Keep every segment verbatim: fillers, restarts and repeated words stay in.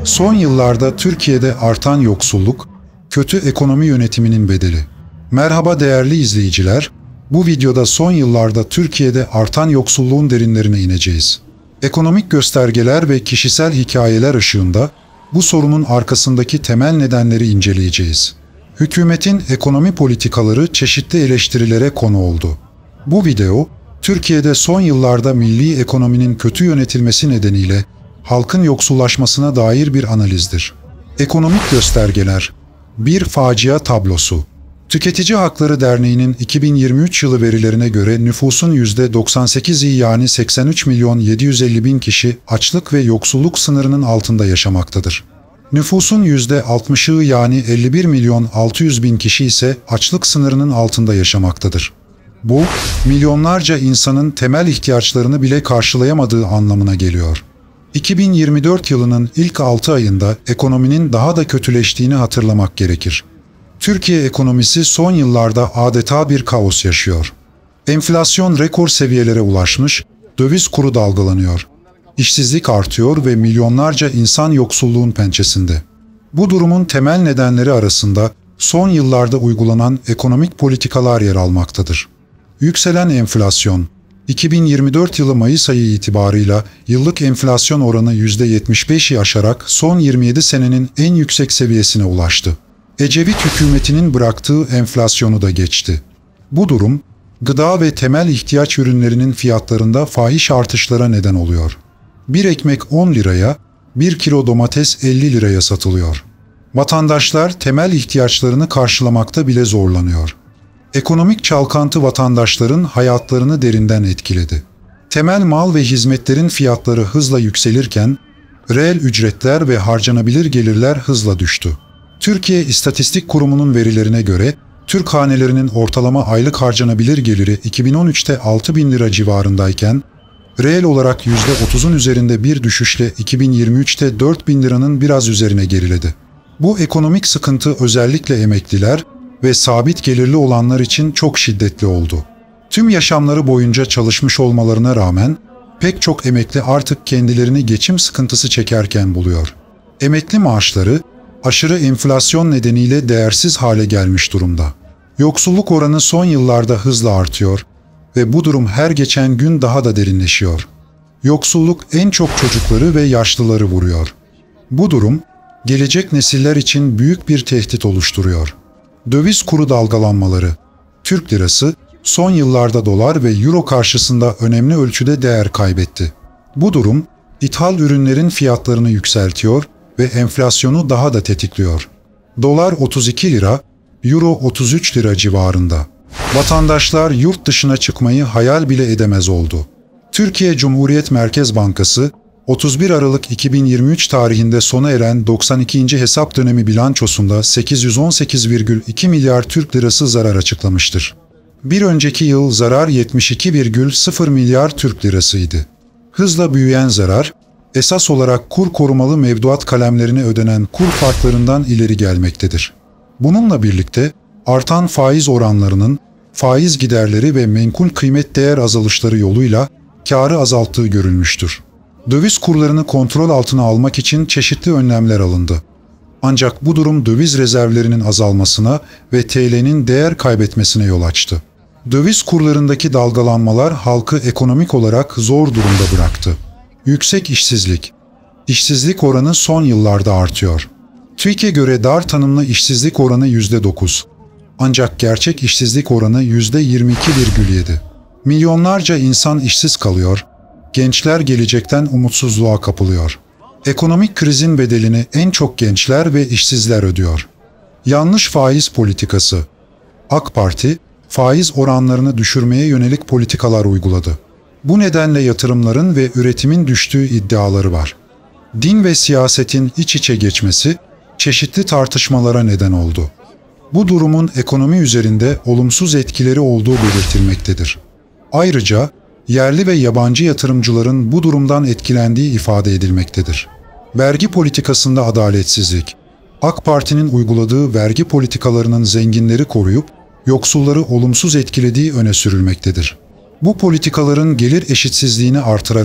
Son yıllarda Türkiye'de artan yoksulluk, kötü ekonomi yönetiminin bedeli. Merhaba değerli izleyiciler, bu videoda son yıllarda Türkiye'de artan yoksulluğun derinlerine ineceğiz. Ekonomik göstergeler ve kişisel hikayeler ışığında bu sorunun arkasındaki temel nedenleri inceleyeceğiz. Hükümetin ekonomi politikaları çeşitli eleştirilere konu oldu. Bu video, Türkiye'de son yıllarda milli ekonominin kötü yönetilmesi nedeniyle halkın yoksullaşmasına dair bir analizdir. Ekonomik göstergeler, bir facia tablosu. Tüketici Hakları Derneği'nin iki bin yirmi üç yılı verilerine göre nüfusun yüzde doksan sekizi yani seksen üç milyon yedi yüz elli bin kişi açlık ve yoksulluk sınırının altında yaşamaktadır. Nüfusun yüzde altmışı yani elli bir milyon altı yüz bin kişi ise açlık sınırının altında yaşamaktadır. Bu, milyonlarca insanın temel ihtiyaçlarını bile karşılayamadığı anlamına geliyor. iki bin yirmi dört yılının ilk altı ayında ekonominin daha da kötüleştiğini hatırlamak gerekir. Türkiye ekonomisi son yıllarda adeta bir kaos yaşıyor. Enflasyon rekor seviyelere ulaşmış, döviz kuru dalgalanıyor. İşsizlik artıyor ve milyonlarca insan yoksulluğun pençesinde. Bu durumun temel nedenleri arasında son yıllarda uygulanan ekonomik politikalar yer almaktadır. Yükselen enflasyon, iki bin yirmi dört yılı Mayıs ayı itibarıyla yıllık enflasyon oranı yüzde yetmiş beşi aşarak son yirmi yedi senenin en yüksek seviyesine ulaştı. Ecevit hükümetinin bıraktığı enflasyonu da geçti. Bu durum, gıda ve temel ihtiyaç ürünlerinin fiyatlarında fahiş artışlara neden oluyor. Bir ekmek on liraya, bir kilo domates elli liraya satılıyor. Vatandaşlar temel ihtiyaçlarını karşılamakta bile zorlanıyor. Ekonomik çalkantı vatandaşların hayatlarını derinden etkiledi. Temel mal ve hizmetlerin fiyatları hızla yükselirken, reel ücretler ve harcanabilir gelirler hızla düştü. Türkiye İstatistik Kurumu'nun verilerine göre, Türk hanelerinin ortalama aylık harcanabilir geliri iki bin on üçte altı bin lira civarındayken, reel olarak yüzde otuzun üzerinde bir düşüşle iki bin yirmi üçte dört bin liranın biraz üzerine geriledi. Bu ekonomik sıkıntı özellikle emekliler ve sabit gelirli olanlar için çok şiddetli oldu. Tüm yaşamları boyunca çalışmış olmalarına rağmen, pek çok emekli artık kendilerini geçim sıkıntısı çekerken buluyor. Emekli maaşları, aşırı enflasyon nedeniyle değersiz hale gelmiş durumda. Yoksulluk oranı son yıllarda hızla artıyor ve bu durum her geçen gün daha da derinleşiyor. Yoksulluk en çok çocukları ve yaşlıları vuruyor. Bu durum, gelecek nesiller için büyük bir tehdit oluşturuyor. Döviz kuru dalgalanmaları. Türk lirası, son yıllarda dolar ve euro karşısında önemli ölçüde değer kaybetti. Bu durum, ithal ürünlerin fiyatlarını yükseltiyor ve enflasyonu daha da tetikliyor. Dolar otuz iki lira, euro otuz üç lira civarında. Vatandaşlar yurt dışına çıkmayı hayal bile edemez oldu. Türkiye Cumhuriyet Merkez Bankası, otuz bir Aralık iki bin yirmi üç tarihinde sona eren doksan ikinci hesap dönemi bilançosunda sekiz yüz on sekiz virgül iki milyar Türk lirası zarar açıklamıştır. Bir önceki yıl zarar yetmiş iki virgül sıfır milyar Türk lirasıydı. Hızla büyüyen zarar, esas olarak kur korumalı mevduat kalemlerine ödenen kur farklarından ileri gelmektedir. Bununla birlikte artan faiz oranlarının faiz giderleri ve menkul kıymet değer azalışları yoluyla kârı azalttığı görülmüştür. Döviz kurlarını kontrol altına almak için çeşitli önlemler alındı. Ancak bu durum döviz rezervlerinin azalmasına ve T L'nin değer kaybetmesine yol açtı. Döviz kurlarındaki dalgalanmalar halkı ekonomik olarak zor durumda bıraktı. Yüksek işsizlik. İşsizlik oranı son yıllarda artıyor. TÜİK'e göre dar tanımlı işsizlik oranı yüzde dokuz. Ancak gerçek işsizlik oranı yüzde yirmi iki virgül yedi. Milyonlarca insan işsiz kalıyor, gençler gelecekten umutsuzluğa kapılıyor. Ekonomik krizin bedelini en çok gençler ve işsizler ödüyor. Yanlış faiz politikası. AK Parti, faiz oranlarını düşürmeye yönelik politikalar uyguladı. Bu nedenle yatırımların ve üretimin düştüğü iddiaları var. Din ve siyasetin iç içe geçmesi, çeşitli tartışmalara neden oldu. Bu durumun ekonomi üzerinde olumsuz etkileri olduğu belirtilmektedir. Ayrıca, yerli ve yabancı yatırımcıların bu durumdan etkilendiği ifade edilmektedir. Vergi politikasında adaletsizlik. AK Parti'nin uyguladığı vergi politikalarının zenginleri koruyup, yoksulları olumsuz etkilediği öne sürülmektedir. Bu politikaların gelir eşitsizliğini artırarak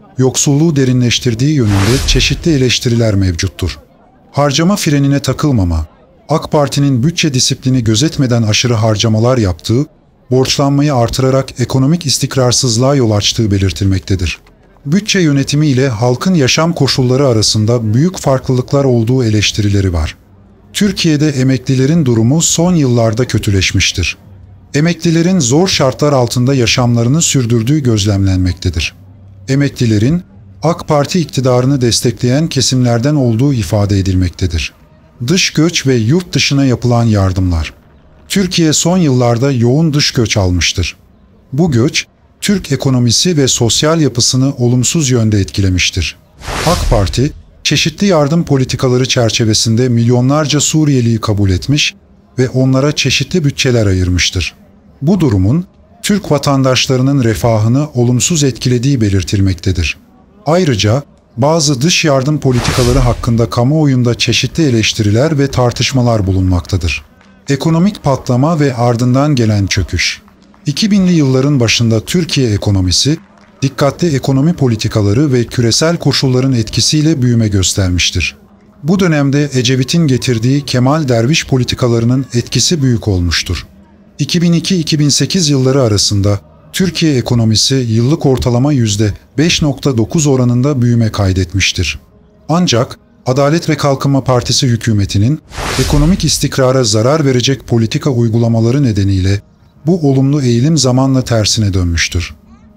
yoksulluğu derinleştirdiği yönünde çeşitli eleştiriler mevcuttur. Harcama frenine takılmama, AK Parti'nin bütçe disiplini gözetmeden aşırı harcamalar yaptığı, borçlanmayı artırarak ekonomik istikrarsızlığa yol açtığı belirtilmektedir. Bütçe yönetimi ile halkın yaşam koşulları arasında büyük farklılıklar olduğu eleştirileri var. Türkiye'de emeklilerin durumu son yıllarda kötüleşmiştir. Emeklilerin zor şartlar altında yaşamlarını sürdürdüğü gözlemlenmektedir. Emeklilerin AK Parti iktidarını destekleyen kesimlerden olduğu ifade edilmektedir. Dış göç ve yurt dışına yapılan yardımlar. Türkiye son yıllarda yoğun dış göç almıştır. Bu göç, Türk ekonomisi ve sosyal yapısını olumsuz yönde etkilemiştir. AK Parti, çeşitli yardım politikaları çerçevesinde milyonlarca Suriyeliyi kabul etmiş ve onlara çeşitli bütçeler ayırmıştır. Bu durumun, Türk vatandaşlarının refahını olumsuz etkilediği belirtilmektedir. Ayrıca, bazı dış yardım politikaları hakkında kamuoyunda çeşitli eleştiriler ve tartışmalar bulunmaktadır. Ekonomik patlama ve ardından gelen çöküş. iki binli yılların başında Türkiye ekonomisi, dikkatli ekonomi politikaları ve küresel koşulların etkisiyle büyüme göstermiştir. Bu dönemde Ecevit'in getirdiği Kemal Derviş politikalarının etkisi büyük olmuştur. iki bin iki - iki bin sekiz yılları arasında Türkiye ekonomisi yıllık ortalama yüzde beş virgül dokuz oranında büyüme kaydetmiştir. Ancak Adalet ve Kalkınma Partisi hükümetinin ekonomik istikrara zarar verecek politika uygulamaları nedeniyle bu olumlu eğilim zamanla tersine dönmüştür.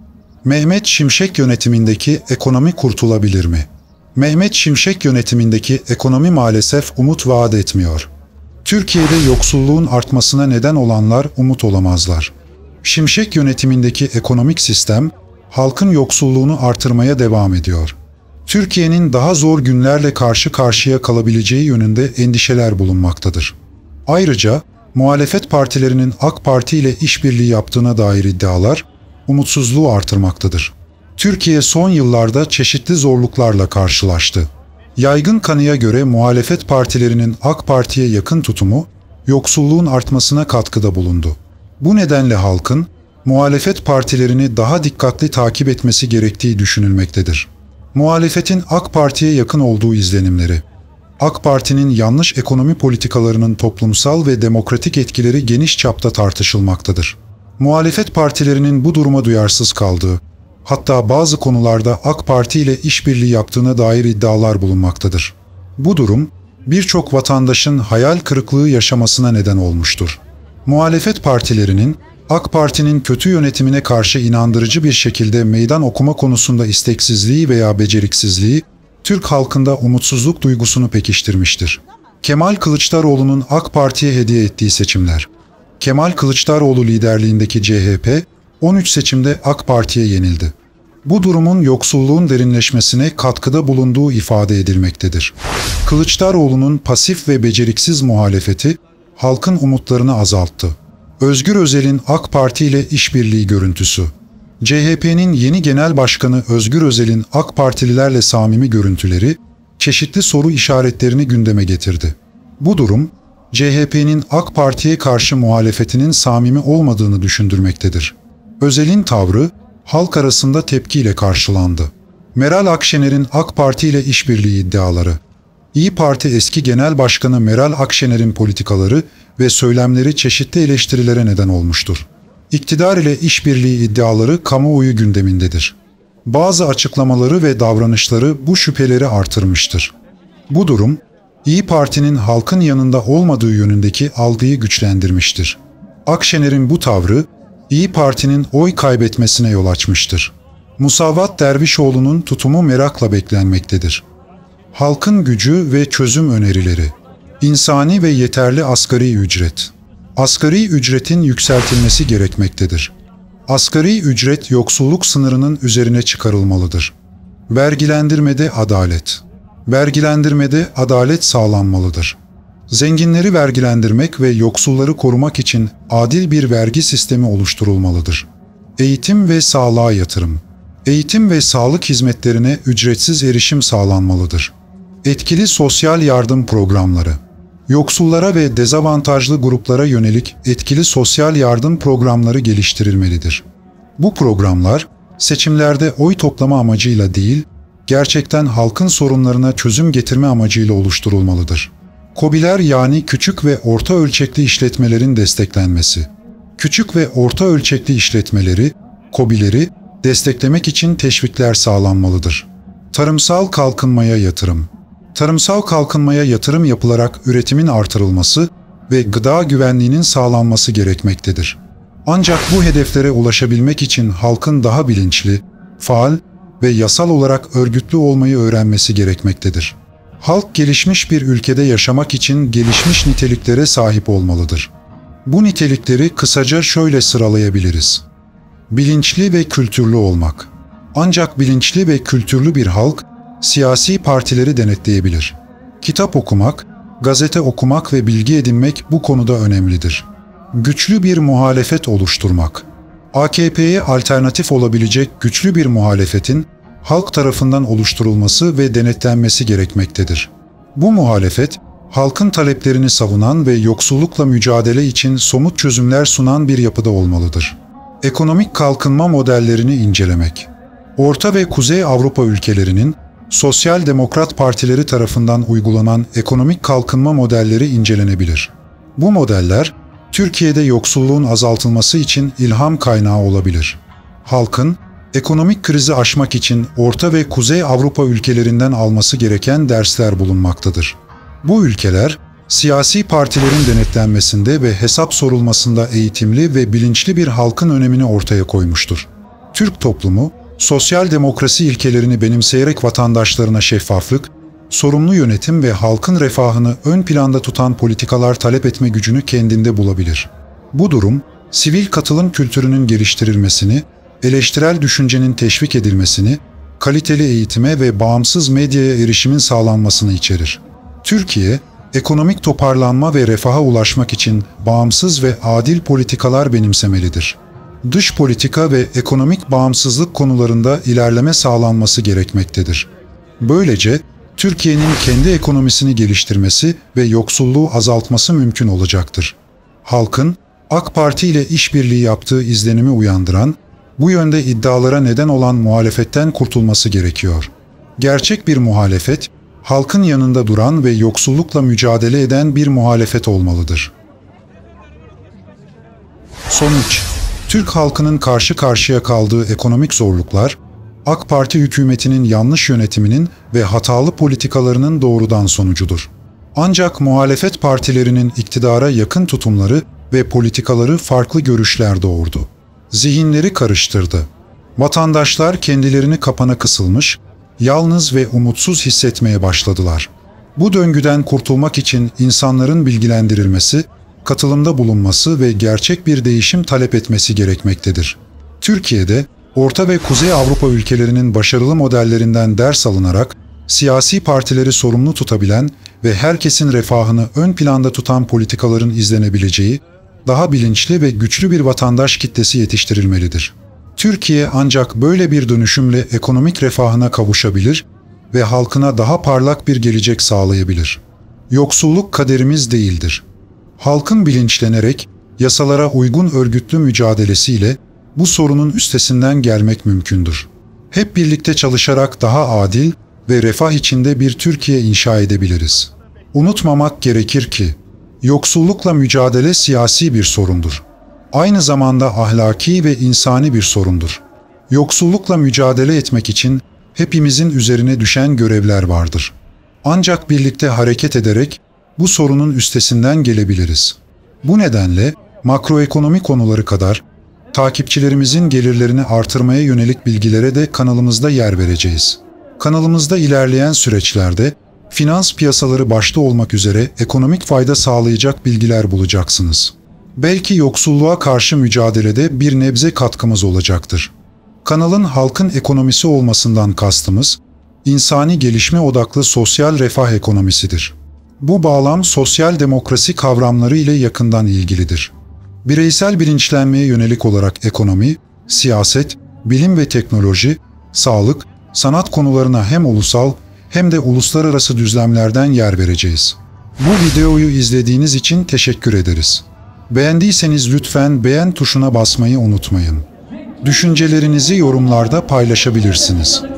Mehmet Şimşek yönetimindeki ekonomi kurtulabilir mi? Mehmet Şimşek yönetimindeki ekonomi maalesef umut vaat etmiyor. Türkiye'de yoksulluğun artmasına neden olanlar umut olamazlar. Şimşek yönetimindeki ekonomik sistem, halkın yoksulluğunu artırmaya devam ediyor. Türkiye'nin daha zor günlerle karşı karşıya kalabileceği yönünde endişeler bulunmaktadır. Ayrıca, muhalefet partilerinin AK Parti ile işbirliği yaptığına dair iddialar, umutsuzluğu artırmaktadır. Türkiye son yıllarda çeşitli zorluklarla karşılaştı. Yaygın kanıya göre muhalefet partilerinin AK Parti'ye yakın tutumu, yoksulluğun artmasına katkıda bulundu. Bu nedenle halkın, muhalefet partilerini daha dikkatli takip etmesi gerektiği düşünülmektedir. Muhalefetin AK Parti'ye yakın olduğu izlenimleri. AK Parti'nin yanlış ekonomi politikalarının toplumsal ve demokratik etkileri geniş çapta tartışılmaktadır. Muhalefet partilerinin bu duruma duyarsız kaldığı, hatta bazı konularda AK Parti ile işbirliği yaptığına dair iddialar bulunmaktadır. Bu durum, birçok vatandaşın hayal kırıklığı yaşamasına neden olmuştur. Muhalefet partilerinin, AK Parti'nin kötü yönetimine karşı inandırıcı bir şekilde meydan okuma konusunda isteksizliği veya beceriksizliği, Türk halkında umutsuzluk duygusunu pekiştirmiştir. Kemal Kılıçdaroğlu'nun AK Parti'ye hediye ettiği seçimler. Kemal Kılıçdaroğlu liderliğindeki C H P, on üç seçimde AK Parti'ye yenildi. Bu durumun yoksulluğun derinleşmesine katkıda bulunduğu ifade edilmektedir. Kılıçdaroğlu'nun pasif ve beceriksiz muhalefeti, halkın umutlarını azalttı. Özgür Özel'in AK Parti ile işbirliği görüntüsü. C H P'nin yeni genel başkanı Özgür Özel'in AK Partililerle samimi görüntüleri, çeşitli soru işaretlerini gündeme getirdi. Bu durum, C H P'nin AK Parti'ye karşı muhalefetinin samimi olmadığını düşündürmektedir. Özel'in tavrı, halk arasında tepkiyle karşılandı. Meral Akşener'in AK Parti ile işbirliği iddiaları. İyi Parti eski Genel Başkanı Meral Akşener'in politikaları ve söylemleri çeşitli eleştirilere neden olmuştur. İktidar ile işbirliği iddiaları kamuoyu gündemindedir. Bazı açıklamaları ve davranışları bu şüpheleri artırmıştır. Bu durum, İyi Parti'nin halkın yanında olmadığı yönündeki algıyı güçlendirmiştir. Akşener'in bu tavrı, İyi Parti'nin oy kaybetmesine yol açmıştır. Musavat Dervişoğlu'nun tutumu merakla beklenmektedir. Halkın gücü ve çözüm önerileri. İnsani ve yeterli asgari ücret. Asgari ücretin yükseltilmesi gerekmektedir. Asgari ücret yoksulluk sınırının üzerine çıkarılmalıdır. Vergilendirmede adalet. Vergilendirmede adalet sağlanmalıdır. Zenginleri vergilendirmek ve yoksulları korumak için adil bir vergi sistemi oluşturulmalıdır. Eğitim ve sağlığa yatırım. Eğitim ve sağlık hizmetlerine ücretsiz erişim sağlanmalıdır. Etkili sosyal yardım programları. Yoksullara ve dezavantajlı gruplara yönelik etkili sosyal yardım programları geliştirilmelidir. Bu programlar, Seçimlerde oy toplama amacıyla değil, gerçekten halkın sorunlarına çözüm getirme amacıyla oluşturulmalıdır. KOBİ'ler yani küçük ve orta ölçekli işletmelerin desteklenmesi. Küçük ve orta ölçekli işletmeleri, KOBİ'leri desteklemek için teşvikler sağlanmalıdır. Tarımsal kalkınmaya yatırım. Tarımsal kalkınmaya yatırım yapılarak üretimin artırılması ve gıda güvenliğinin sağlanması gerekmektedir. Ancak bu hedeflere ulaşabilmek için halkın daha bilinçli, faal ve yasal olarak örgütlü olmayı öğrenmesi gerekmektedir. Halk gelişmiş bir ülkede yaşamak için gelişmiş niteliklere sahip olmalıdır. Bu nitelikleri kısaca şöyle sıralayabiliriz. Bilinçli ve kültürlü olmak. Ancak bilinçli ve kültürlü bir halk, siyasi partileri denetleyebilir. Kitap okumak, gazete okumak ve bilgi edinmek bu konuda önemlidir. Güçlü bir muhalefet oluşturmak. A K P'ye alternatif olabilecek güçlü bir muhalefetin halk tarafından oluşturulması ve denetlenmesi gerekmektedir. Bu muhalefet, halkın taleplerini savunan ve yoksullukla mücadele için somut çözümler sunan bir yapıda olmalıdır. Ekonomik kalkınma modellerini incelemek. Orta ve Kuzey Avrupa ülkelerinin sosyal demokrat partileri tarafından uygulanan ekonomik kalkınma modelleri incelenebilir. Bu modeller, Türkiye'de yoksulluğun azaltılması için ilham kaynağı olabilir. Halkın, ekonomik krizi aşmak için Orta ve Kuzey Avrupa ülkelerinden alması gereken dersler bulunmaktadır. Bu ülkeler, siyasi partilerin denetlenmesinde ve hesap sorulmasında eğitimli ve bilinçli bir halkın önemini ortaya koymuştur. Türk toplumu, sosyal demokrasi ilkelerini benimseyerek vatandaşlarına şeffaflık, sorumlu yönetim ve halkın refahını ön planda tutan politikalar talep etme gücünü kendinde bulabilir. Bu durum, sivil katılım kültürünün geliştirilmesini, eleştirel düşüncenin teşvik edilmesini, kaliteli eğitime ve bağımsız medyaya erişimin sağlanmasını içerir. Türkiye, ekonomik toparlanma ve refaha ulaşmak için bağımsız ve adil politikalar benimsemelidir. Dış politika ve ekonomik bağımsızlık konularında ilerleme sağlanması gerekmektedir. Böylece, Türkiye'nin kendi ekonomisini geliştirmesi ve yoksulluğu azaltması mümkün olacaktır. Halkın, AK Parti ile işbirliği yaptığı izlenimi uyandıran, bu yönde iddialara neden olan muhalefetten kurtulması gerekiyor. Gerçek bir muhalefet, halkın yanında duran ve yoksullukla mücadele eden bir muhalefet olmalıdır. Sonuç, Türk halkının karşı karşıya kaldığı ekonomik zorluklar, AK Parti hükümetinin yanlış yönetiminin ve hatalı politikalarının doğrudan sonucudur. Ancak muhalefet partilerinin iktidara yakın tutumları ve politikaları farklı görüşler doğurdu. Zihinleri karıştırdı. Vatandaşlar kendilerini kapana kısılmış, yalnız ve umutsuz hissetmeye başladılar. Bu döngüden kurtulmak için insanların bilgilendirilmesi, katılımda bulunması ve gerçek bir değişim talep etmesi gerekmektedir. Türkiye'de, Orta ve Kuzey Avrupa ülkelerinin başarılı modellerinden ders alınarak, siyasi partileri sorumlu tutabilen ve herkesin refahını ön planda tutan politikaların izlenebileceği, daha bilinçli ve güçlü bir vatandaş kitlesi yetiştirilmelidir. Türkiye ancak böyle bir dönüşümle ekonomik refahına kavuşabilir ve halkına daha parlak bir gelecek sağlayabilir. Yoksulluk kaderimiz değildir. Halkın bilinçlenerek, yasalara uygun örgütlü mücadelesiyle bu sorunun üstesinden gelmek mümkündür. Hep birlikte çalışarak daha adil ve refah içinde bir Türkiye inşa edebiliriz. Unutmamak gerekir ki, yoksullukla mücadele siyasi bir sorundur. Aynı zamanda ahlaki ve insani bir sorundur. Yoksullukla mücadele etmek için hepimizin üzerine düşen görevler vardır. Ancak birlikte hareket ederek bu sorunun üstesinden gelebiliriz. Bu nedenle makroekonomi konuları kadar takipçilerimizin gelirlerini artırmaya yönelik bilgilere de kanalımızda yer vereceğiz. Kanalımızda ilerleyen süreçlerde finans piyasaları başta olmak üzere ekonomik fayda sağlayacak bilgiler bulacaksınız. Belki yoksulluğa karşı mücadelede bir nebze katkımız olacaktır. Kanalın halkın ekonomisi olmasından kastımız, insani gelişme odaklı sosyal refah ekonomisidir. Bu bağlam sosyal demokrasi kavramları ile yakından ilgilidir. Bireysel bilinçlenmeye yönelik olarak ekonomi, siyaset, bilim ve teknoloji, sağlık, sanat konularına hem ulusal hem de uluslararası düzlemlerden yer vereceğiz. Bu videoyu izlediğiniz için teşekkür ederiz. Beğendiyseniz lütfen beğen tuşuna basmayı unutmayın. Düşüncelerinizi yorumlarda paylaşabilirsiniz.